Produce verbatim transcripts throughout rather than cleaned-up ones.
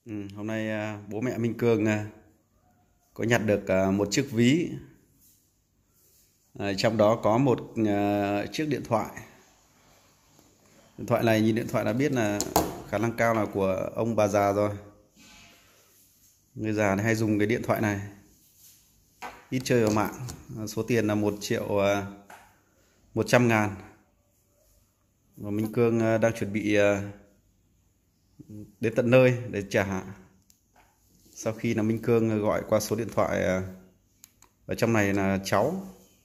Ừ, hôm nay à, bố mẹ Minh Cương à, có nhặt được à, một chiếc ví, à, trong đó có một à, chiếc điện thoại. Điện thoại này nhìn điện thoại là biết là khả năng cao là của ông bà già rồi. Người già này hay dùng cái điện thoại này, ít chơi vào mạng. À, số tiền là một triệu à, một trăm ngàn. Và Minh Cương à, đang chuẩn bị à, đến tận nơi để trả. Sau khi là Minh Cương gọi qua số điện thoại, ở trong này là cháu,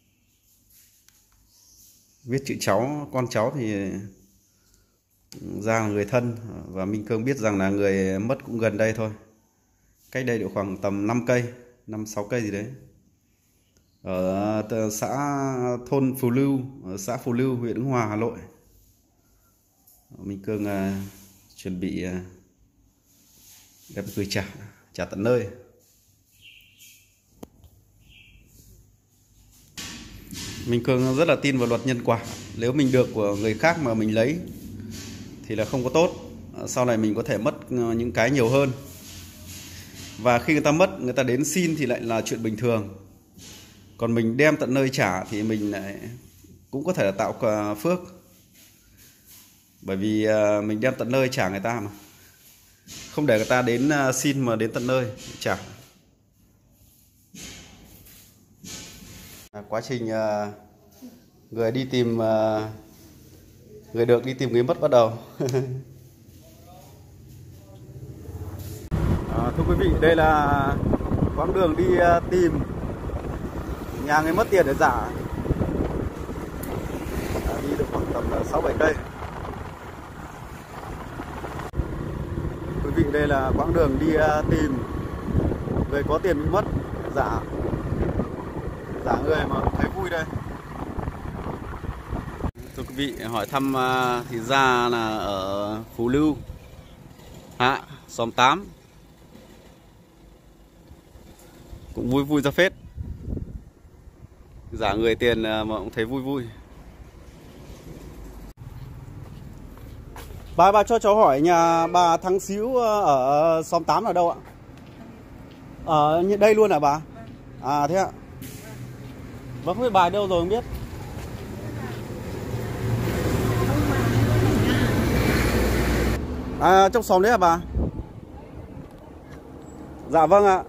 viết chữ cháu, con cháu thì ra là người thân. Và Minh Cương biết rằng là người mất cũng gần đây thôi, cách đây độ khoảng tầm năm cây, năm sáu cây gì đấy, ở xã thôn Phù Lưu, ở xã Phù Lưu, huyện Ứng Hòa, Hà Nội. Minh Cương uh, chuẩn bị uh, đem gửi trả trả tận nơi. Minh Cương rất là tin vào luật nhân quả. Nếu mình được của người khác mà mình lấy thì là không có tốt, sau này mình có thể mất những cái nhiều hơn. Và khi người ta mất, người ta đến xin thì lại là chuyện bình thường. Còn mình đem tận nơi trả thì mình lại cũng có thể là tạo phước, bởi vì mình đem tận nơi trả người ta mà, không để người ta đến xin mà đến tận nơi trả. À, quá trình uh, người đi tìm uh, người được đi tìm người mất bắt đầu. À, thưa quý vị, đây là quãng đường đi uh, tìm nhà người mất tiền để giả. À, đi được khoảng tầm sáu bảy cây. Quý vị, đây là quãng đường đi uh, tìm người có tiền bị mất giả. Giả người mà thấy vui đây. Thưa quý vị, hỏi thăm thì ra là ở Phú Lưu Hạ, xóm tám. Cũng vui vui ra phết. Giả người tiền mà cũng thấy vui vui. Bà bà cho cháu hỏi nhà bà Thắng Xíu ở xóm tám ở đâu ạ? Ở đây luôn hả bà? À thế ạ. Vâng, không biết bà đâu rồi không biết. À, trong xóm đấy hả bà? Dạ vâng ạ.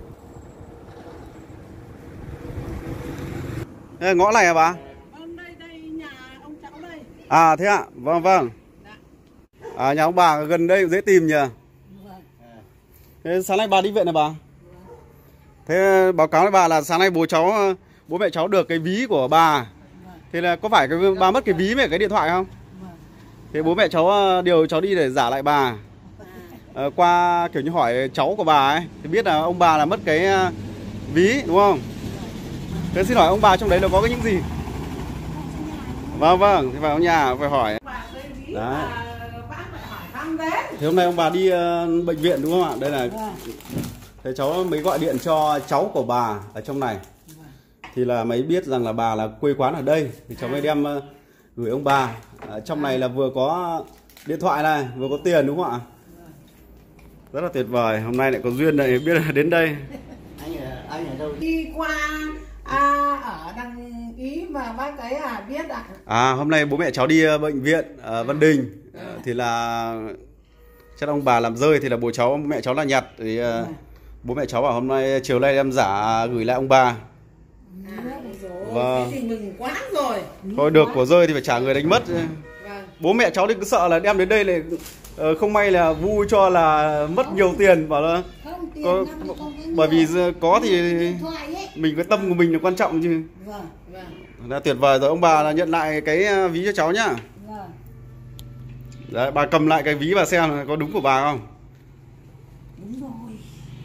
Đây, ngõ này hả bà? Vâng, đây, đây, nhà ông cháu đây. À thế ạ, vâng vâng. À, nhà ông bà gần đây dễ tìm nhỉ? Thế sáng nay bà đi viện này bà? Thế báo cáo với bà là sáng nay bố cháu, bố mẹ cháu được cái ví của bà. Thế là có phải cái bà mất cái ví với cái điện thoại không? Thế bố mẹ cháu điều cháu đi để giả lại bà. À, qua kiểu như hỏi cháu của bà ấy thì biết là ông bà là mất cái ví đúng không? Thế xin hỏi ông bà trong đấy là có cái những gì? Vâng vâng, thì vào nhà phải hỏi. Đấy. Thế hôm nay ông bà đi uh, bệnh viện đúng không ạ? Đây là thế cháu mới gọi điện cho cháu của bà ở trong này. Thì là mới biết rằng là bà là quê quán ở đây. Thì cháu mới đem uh, gửi ông bà. Ở trong này là vừa có điện thoại này, vừa có tiền đúng không ạ? Rất là tuyệt vời. Hôm nay lại có duyên này biết là đến đây. Anh ở, anh ở đâu? Đi qua à, ở đằng Ý mà bác ấy à biết ạ. À, hôm nay bố mẹ cháu đi bệnh viện ở Văn Đình. À, thì là chắc ông bà làm rơi thì là bố cháu, bố mẹ cháu là nhặt thì uh, bố mẹ cháu bảo hôm nay chiều nay em giả gửi lại ông bà. À, rồi, vâng. Thế thì mừng quá rồi. Thôi được của rơi thì phải trả người đánh mất. Vâng. Bố mẹ cháu thì cứ sợ là đem đến đây lại uh, không may là vui cho là mất nhiều tiền, bảo là không, tiền có, không, không bởi vì có thì mình cái tâm của mình là quan trọng chứ. Vâng, vâng. Là tuyệt vời rồi, ông bà là nhận lại cái ví cho cháu nhá. Vâng. Đấy, bà cầm lại cái ví bà xem có đúng của bà không? Đúng rồi.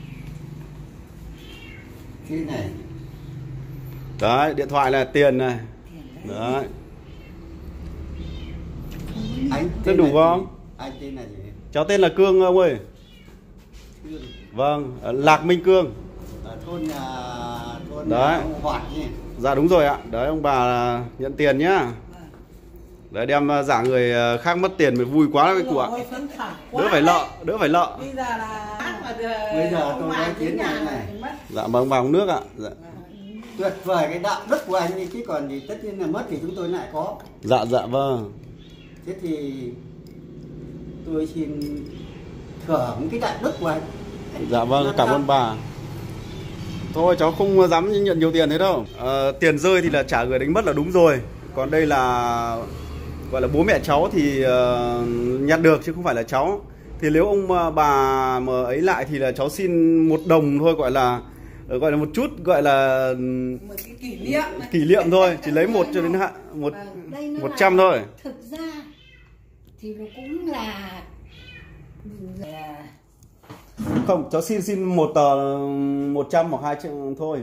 Cái này. Đấy, điện thoại là tiền này. Đấy. Anh Thế đủ không? Anh tên là gì? Cháu tên là Cương ông ơi. Cương. Vâng, Lạc Minh Cương. Ở thôn nhà thôn đấy. Nhà Hoạt nhỉ? Dạ đúng rồi ạ. Đấy, ông bà nhận tiền nhá. Đấy, đem giả người khác mất tiền mới vui quá đấy cụ ạ. Đỡ phải lợ, đỡ phải lợ. Bây giờ là mà Bây giờ ông tôi bà nói đến tiếng nhà này này. thì mất. Dạ mời ông bà uống nước ạ. Dạ. Tuyệt vời cái đạo đức của anh ấy, chứ còn thì tất nhiên là mất thì chúng tôi lại có. Dạ dạ vâng. Thế thì tôi xin thưởng cái đạo đức của anh. Dạ vâng, cảm ơn bà. Thôi cháu không dám nhận nhiều tiền thế đâu. À, tiền rơi thì là trả người đánh mất là đúng rồi. Còn đây là gọi là bố mẹ cháu thì uh, nhặt được chứ không phải là cháu. Thì nếu ông uh, bà mà ấy lại thì là cháu xin một đồng thôi, gọi là gọi là một chút, gọi là Một cái kỷ niệm kỷ niệm thôi, chỉ lấy một cho đến hạ một một trăm thôi. Thực ra thì nó cũng là, là... Không, cháu xin xin một tờ một trăm hoặc hai trăm thôi.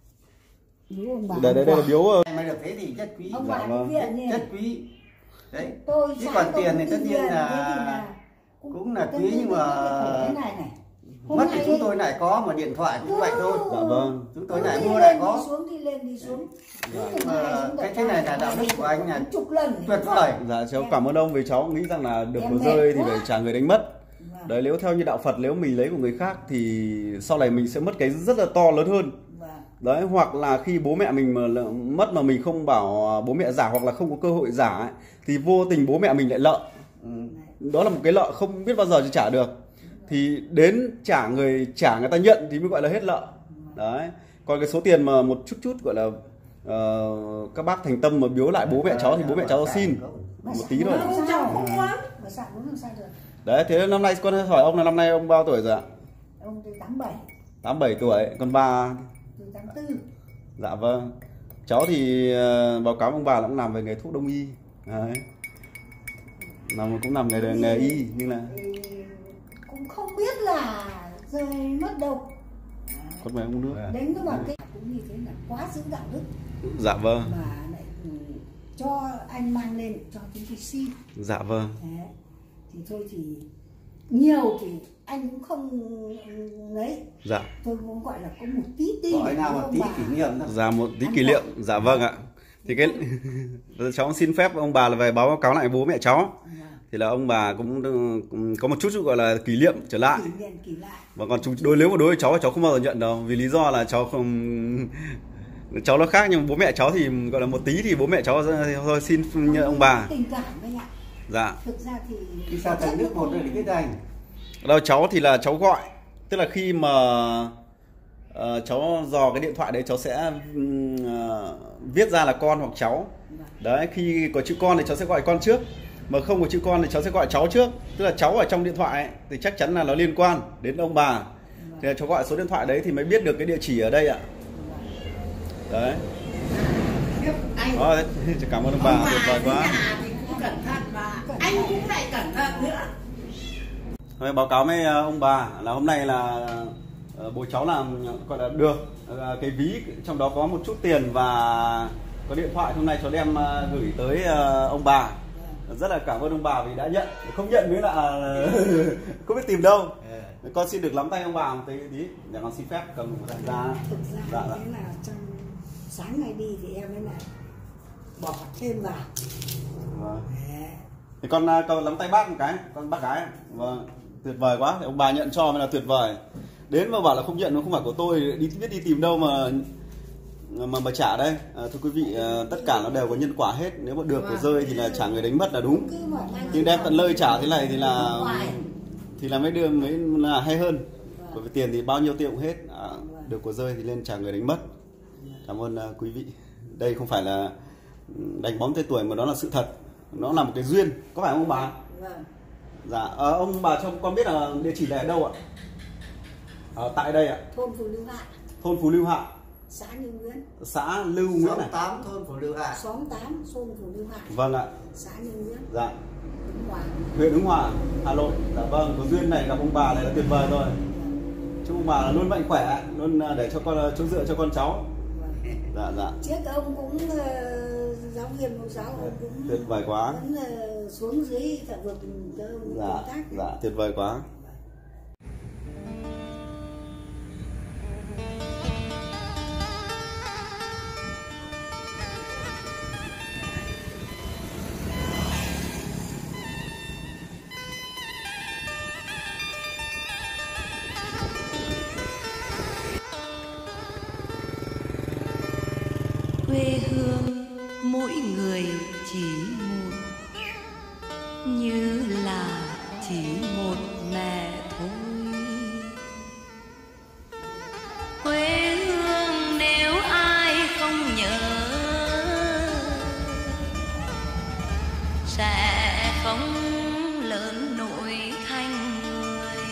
Ông bà Đây đây đây là biếu. Mà được thế thì chất quý. ông Dạ bà vâng. viện này. Chất quý. Đấy. Tôi Chứ sáng còn tôi tiền thì cũng tất đi nhiên viện, là thế thì là cũng là tất quý, nhiên nhưng là mà thế này này. Hôm mất thì nay chúng tôi lại có, mà điện thoại cũng vậy thôi. Dạ vâng. Chúng tôi cứ lại đi mua lên, lại đi có. xuống đi lên đi xuống. Nhưng mà cái thế này là đạo đức của anh là chục lần tuyệt vời. Dạ cháu cảm ơn ông vì cháu nghĩ rằng là được Em của mệt rơi thì quá. phải trả người đánh mất. Vâng. Đấy, nếu theo như đạo Phật, nếu mình lấy của người khác thì sau này mình sẽ mất cái rất là to lớn hơn. Vâng. Đấy, hoặc là khi bố mẹ mình mà lỡ- mất mà mình không bảo bố mẹ giả, hoặc là không có cơ hội giả ấy, thì vô tình bố mẹ mình lại lợ. Ừ. Đó là một cái lợ không biết bao giờ trả được. Thì đến trả người trả người ta nhận thì mới gọi là hết lợ. Đấy. Còn cái số tiền mà một chút chút gọi là uh, các bác thành tâm mà biếu lại bố mẹ cháu thì bố mẹ cháu xin một tí thôi. Không cháu không muốn. Mà sao cũng làm sao được. Đấy, thế năm nay con hỏi ông là năm nay ông bao tuổi rồi ạ? Ông từ tám bảy, tám bảy tuổi, còn bà? từ tám tư. Dạ vâng. Cháu thì uh, báo cáo ông bà là cũng làm về nghề thuốc đông y. Đấy. Làm cũng làm nghề nghề y nhưng là Thì cũng không biết là rơi mất đâu. con mời uống nước. Đến cái bằng cái cũng như thế là quá giữ đạo đức Dạ vâng. mà lại ừ, cho anh mang lên cho chúng tôi xin. Dạ vâng. Thế. Thì thôi thì nhiều thì anh cũng không lấy. Dạ. Tôi cũng gọi là có một tí tí. Gọi nào một tí kỷ niệm thôi. Dạ một tí kỷ niệm. Dạ vâng ạ. Thì cái cháu xin phép ông bà là về báo cáo lại bố mẹ cháu. Thì là ông bà cũng, cũng có một chút, chút gọi là kỷ niệm trở lại. Kỷ niệm kỷ lại. Và còn chúng đối nếu mà đối với cháu cháu không bao giờ nhận đâu, vì lý do là cháu không, cháu nó khác, nhưng bố mẹ cháu thì gọi là một tí thì bố mẹ cháu thôi xin nhận ông bà. Tình cảm đấy ạ. Dạ. Thực ra thì Khi sao thành nước một rồi thì biết anh. Đâu cháu thì là cháu gọi, tức là khi mà uh, cháu dò cái điện thoại đấy cháu sẽ uh, viết ra là con hoặc cháu. Đấy, khi có chữ con thì cháu sẽ gọi con trước, mà không có chữ con thì cháu sẽ gọi cháu trước. Tức là cháu ở trong điện thoại ấy, thì chắc chắn là nó liên quan đến ông bà. Thì là cháu gọi số điện thoại đấy thì mới biết được cái địa chỉ ở đây ạ. Đấy. Anh Đó, đấy. Cảm ơn ông bà, tuyệt vời quá. nhà thì cũng cẩn thận mà anh cũng lại cẩn thận nữa. Thôi, báo cáo với ông bà là hôm nay là uh, bố cháu làm gọi là được uh, cái ví trong đó có một chút tiền và có điện thoại, hôm nay cháu đem uh, gửi tới uh, ông bà. Rất là cảm ơn ông bà vì đã nhận, không nhận mới là không biết tìm đâu. Con xin được nắm tay ông bà một tí, tí để con xin phép cầm một ra. thực ra Dạ, thế dạ. là trong sáng nay đi thì em mới lại bỏ thêm vào. Vâng. Đấy. Thì con uh, con nắm tay bác một cái, con bác gái. Vâng, tuyệt vời quá. Thì ông bà nhận cho mới là tuyệt vời. Đến mà bảo là không nhận nó không phải của tôi, đi biết đi tìm đâu mà mà mà trả đây. À, thưa quý vị, à, tất cả nó đều có nhân quả hết. Nếu mà được của rơi thì là trả người đánh mất là đúng. Cứ mà mang Nhưng đem tận nơi trả thế này thì là ngoài. thì là mấy đưa mới là hay hơn. Bởi vì tiền thì bao nhiêu tiêu cũng hết. À, được của rơi thì lên trả người đánh mất. Cảm ơn uh, quý vị. Đây không phải là đánh bóng tên tuổi mà đó là sự thật. Nó là một cái duyên. Có phải không ông bà? Vâng. Dạ. À, ông bà cho con biết là địa chỉ này ở đâu ạ? À, tại đây ạ. Thôn Phú Lưu Hạ, Thôn Phú Lưu Hạ, xã Như Nguyễn, xã Lưu Nguyễn Xóm này. tám thôn Phú Lưu Hạ. xóm tám, thôn Phú Lưu Hạ, Vâng ạ. xã Như Nguyễn, Dạ. Ứng Hòa. Huyện Ứng Hòa, Hà Nội. Dạ vâng, có duyên này gặp ông bà này là tuyệt vời rồi. Chúc ông bà luôn mạnh khỏe, luôn để cho con chỗ dựa cho con cháu. Dạ dạ. Trước ông cũng uh, giáo viên mẫu giáo, ông cũng Tuyệt vời quá. vẫn uh, xuống dưới cả vực cho ông Dạ công tác. dạ tuyệt vời quá. quê hương mỗi người chỉ một, như là chỉ một mẹ thôi. Quê hương nếu ai không nhớ sẽ không lớn nổi thành người.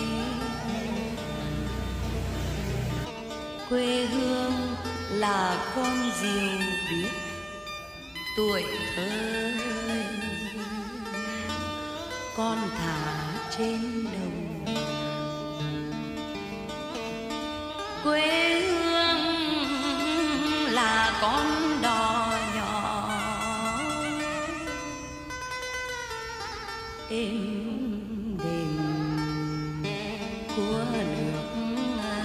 Quê hương là con diều biết tuổi thơ, con thả trên đồng. Quê hương là con đò nhỏ êm đềm của nước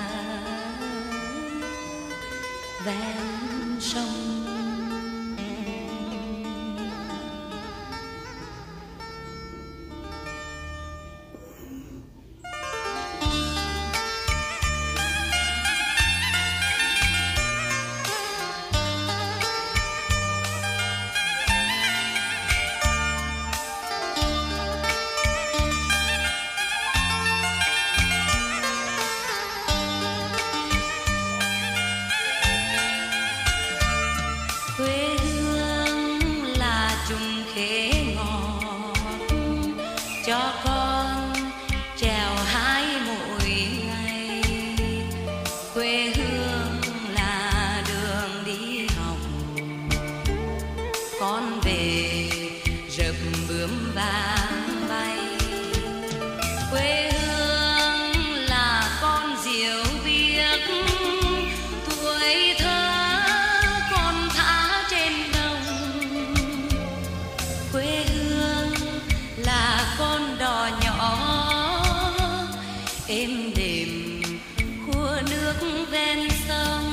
ven sông. Quê hương là chùm khế ngọt cho con trèo hái mỗi ngày. Quê hương là đường đi học, con về rợp bướm vàng bay. Quê hương là con diều biếc tuổi thơ con đò nhỏ êm đềm của nước ven sông.